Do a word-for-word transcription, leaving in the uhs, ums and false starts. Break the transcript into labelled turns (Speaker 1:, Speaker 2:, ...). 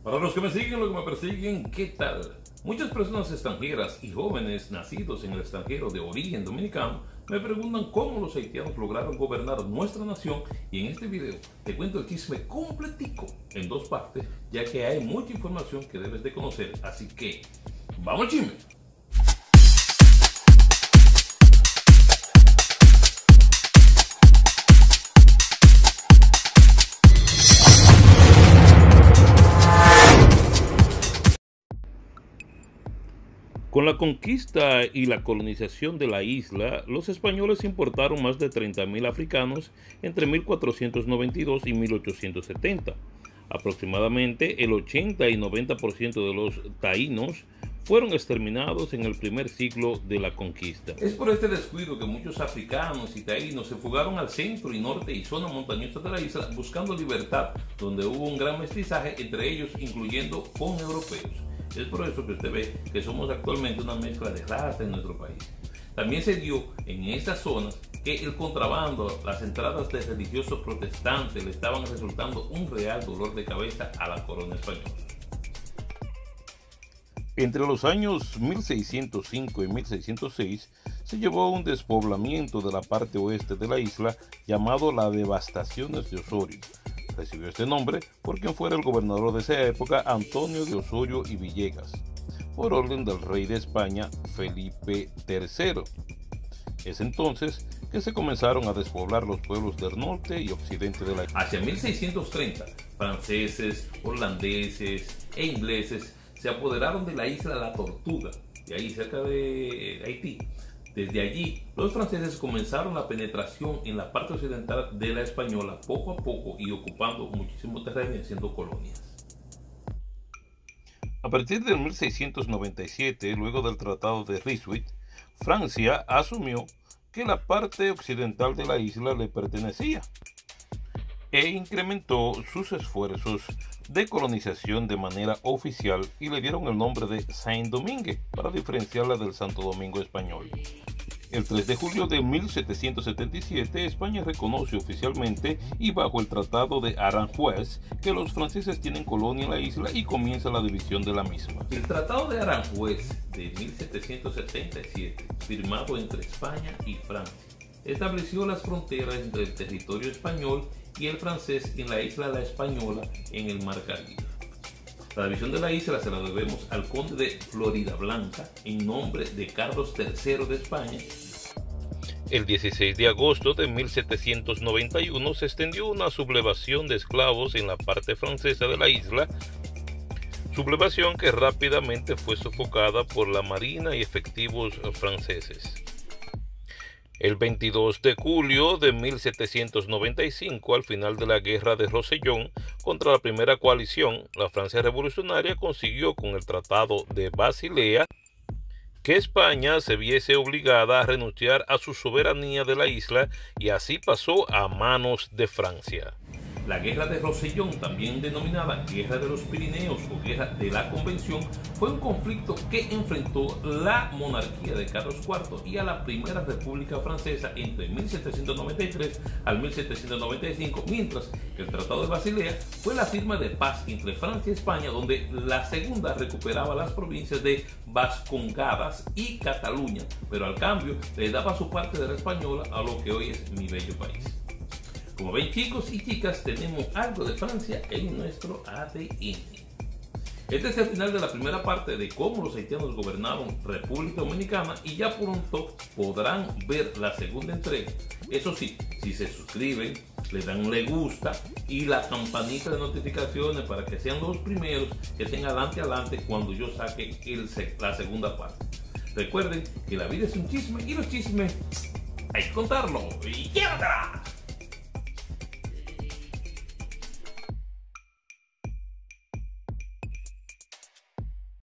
Speaker 1: Para los que me siguen, los que me persiguen, ¿qué tal? Muchas personas extranjeras y jóvenes nacidos en el extranjero de origen dominicano me preguntan cómo los haitianos lograron gobernar nuestra nación, y en este video te cuento el chisme completico en dos partes, ya que hay mucha información que debes de conocer, así que ¡vamos al chisme! Con la conquista y la colonización de la isla, los españoles importaron más de treinta mil africanos entre mil cuatrocientos noventa y dos y mil ochocientos setenta. Aproximadamente el ochenta y noventa por ciento de los taínos fueron exterminados en el primer siglo de la conquista. Es por este descuido que muchos africanos y taínos se fugaron al centro y norte y zona montañosa de la isla buscando libertad, donde hubo un gran mestizaje entre ellos, incluyendo con europeos. Es por eso que usted ve que somos actualmente una mezcla de razas en nuestro país. También se dio en estas zonas que el contrabando, las entradas de religiosos protestantes le estaban resultando un real dolor de cabeza a la corona española. Entre los años mil seiscientos cinco y mil seiscientos seis se llevó un despoblamiento de la parte oeste de la isla llamado la Devastaciones de Osorio. Recibió este nombre por quien fuera el gobernador de esa época, Antonio de Osorio y Villegas, por orden del rey de España, Felipe tercero. Es entonces que se comenzaron a despoblar los pueblos del norte y occidente de la isla. Hacia mil seiscientos treinta, franceses, holandeses e ingleses se apoderaron de la isla La Tortuga, de ahí cerca de Haití. Desde allí, los franceses comenzaron la penetración en la parte occidental de la Española poco a poco y ocupando muchísimo terreno y haciendo colonias. A partir de mil seiscientos noventa y siete, luego del Tratado de Ryswick, Francia asumió que la parte occidental de la isla le pertenecía e incrementó sus esfuerzos de colonización de manera oficial y le dieron el nombre de Saint-Domingue para diferenciarla del Santo Domingo español. El tres de julio de mil setecientos setenta y siete, España reconoce oficialmente y bajo el Tratado de Aranjuez que los franceses tienen colonia en la isla y comienza la división de la misma. El Tratado de Aranjuez de mil setecientos setenta y siete, firmado entre España y Francia, estableció las fronteras entre el territorio español y el francés en la isla La Española en el Mar Caribe. La división de la isla se la debemos al conde de Floridablanca en nombre de Carlos tercero de España. El dieciséis de agosto de mil setecientos noventa y uno se extendió una sublevación de esclavos en la parte francesa de la isla, sublevación que rápidamente fue sofocada por la marina y efectivos franceses. El veintidós de julio de mil setecientos noventa y cinco, al final de la guerra de Rosellón contra la primera coalición, la Francia revolucionaria consiguió con el Tratado de Basilea que España se viese obligada a renunciar a su soberanía de la isla y así pasó a manos de Francia. La guerra de Rosellón, también denominada Guerra de los Pirineos o Guerra de la Convención, fue un conflicto que enfrentó la monarquía de Carlos cuarto y a la Primera República Francesa entre mil setecientos noventa y tres al mil setecientos noventa y cinco, mientras que el Tratado de Basilea fue la firma de paz entre Francia y España, donde la segunda recuperaba las provincias de Vascongadas y Cataluña, pero al cambio le daba su parte de la española a lo que hoy es mi bello país. Como ven, chicos y chicas, tenemos algo de Francia en nuestro A D N. Este es el final de la primera parte de cómo los haitianos gobernaron República Dominicana, y ya pronto podrán ver la segunda entrega. Eso sí, si se suscriben, le dan un le gusta y la campanita de notificaciones para que sean los primeros que estén adelante adelante cuando yo saque el, la segunda parte. Recuerden que la vida es un chisme y los chismes hay que contarlo. ¡Y llévatela!